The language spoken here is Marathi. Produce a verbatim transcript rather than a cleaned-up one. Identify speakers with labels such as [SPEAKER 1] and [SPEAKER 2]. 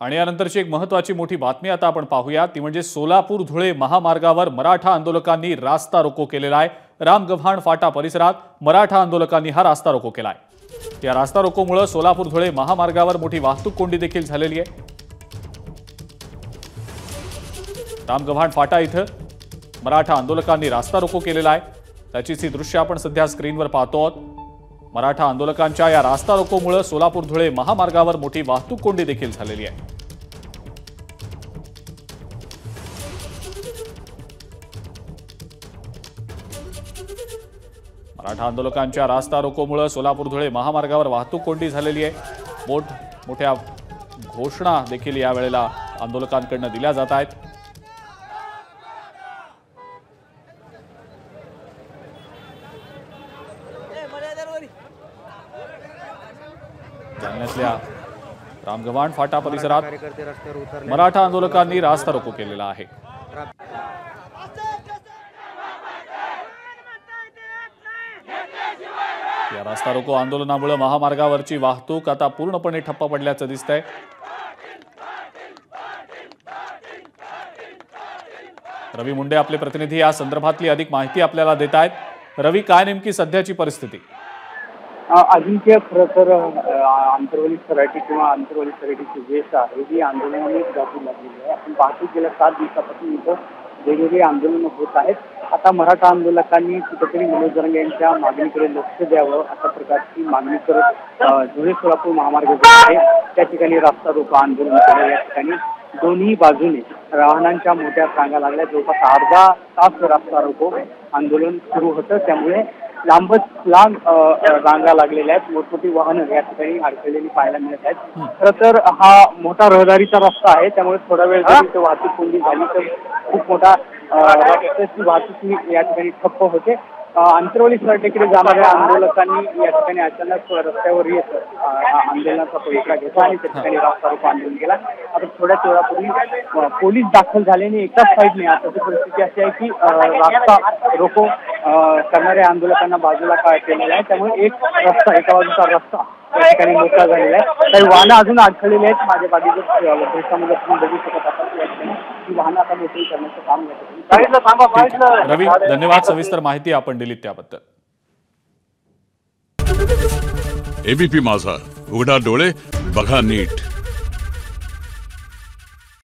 [SPEAKER 1] आणि यानंतरची एक महत्त्वाची मोठी बातमी आता आपण पाहूया, ती म्हणजे सोलापूर धुळे महामार्गावर मराठा आंदोलकांनी रास्ता रोको केलेला आहे। रामगव्हाण फाटा परिसरात मराठा आंदोलकांनी हा रास्ता रोको केलाय। या रास्ता रोकोमुळे सोलापूर धुळे महामार्गावर मोठी वाहतूक कोंडी देखील झालेली आहे। रामगव्हाण फाटा इथं मराठा आंदोलकांनी रास्ता रोको केलेला आहे। त्याचीच ही दृश्य आपण सध्या स्क्रीनवर पाहतो आहोत। मराठा आंदोलकांच्या या रास्ता रोकोमुळे सोलापूर धुळे महामार्गावर मोठी वाहतूक कोंडी देखील झालेली आहे। मराठा आंदोलकांच्या रास्ता रोकोमुळे सोलापूर धुळे महामार्गावर वाहतूक कोंडी झालेली आहे। मोठ मोठ्या घोषणा देखील या वेळेला आंदोलकांकडून दिल्या जात आहेत। जालन्यातल्या रामगव्हाण फाटा परिसरात मराठा आंदोलकांनी रास्ता रोको केलेला आहे। या रास्ता रोको आंदोलनामुळे महामार्गावरची वाहतूक आता पूर्णपणे ठप्प पडल्याचं दिसतंय। रवी मुंडे आपले प्रतिनिधी या संदर्भातली अधिक माहिती आपल्याला देत आहेत। रवी, काय नेमकी सध्याची परिस्थिती?
[SPEAKER 2] अजिंक्य, खरं तर आंतरवली सराटी किंवा आंतरवली सराटीची वेस आहे ही आंदोलनानेच गाठी लागलेली आहे। आपण पाहतो गेल्या सात दिवसापासून इथं वेगवेगळी आंदोलनं होत आहेत। आता मराठा आंदोलकांनी कुठेतरी मनोज जरांगे यांच्या मागणीकडे लक्ष द्यावं अशा प्रकारची मागणी करत धुळे सोलापूर महामार्ग आहे त्या ठिकाणी रास्ता रोको आंदोलन केलं। या ठिकाणी दोन्ही बाजूने वाहनांच्या मोठ्या रांगा लागल्या। जवळपास अर्धा तास रास्ता रोको आंदोलन सुरू होतं, त्यामुळे लांबच लांब रांगा लागलेल्या आहेत। मोठमोठी वाहनं या ठिकाणी अडकलेली पाहायला मिळत आहेत। खरं तर हा मोठा रहदारीचा रस्ता आहे, त्यामुळे थोडा वेळ जरी वाहतूक कोंडी झाली तर खूप मोठा वाहतूक या ठिकाणी ठप्प होते। आंतरवली सराटीकडे जाणाऱ्या आंदोलकांनी या ठिकाणी अचानक रस्त्यावर येत आंदोलनाचा पवित्रा घेतला आणि त्या ठिकाणी रास्ता रोको आंदोलन केला। आता थोड्याच वेळापूर्वी पोलीस दाखल झाल्याने एकाच साईडने आताची परिस्थिती अशी आहे की रास्ता रोको करणाऱ्या आंदोलकांना बाजूला काय केलेला आहे, त्यामुळे एक रस्ता एका बाजूचा रस्ता या ठिकाणी मोकळा झालेला आहे। काही वाहनं अजून अडकलेली आहेत। माझ्या बाजूच्या दृश्यामध्ये तुम्ही बघू शकत असाल या ठिकाणी ही वाहनं आता मोकळी करण्याचं काम घेतलं।
[SPEAKER 1] रवी, धन्यवाद सविस्तर माहिती आपण दिलीत त्याबद्दल।
[SPEAKER 3] एबीपी माझा, उघडा डोळे बघा नीट।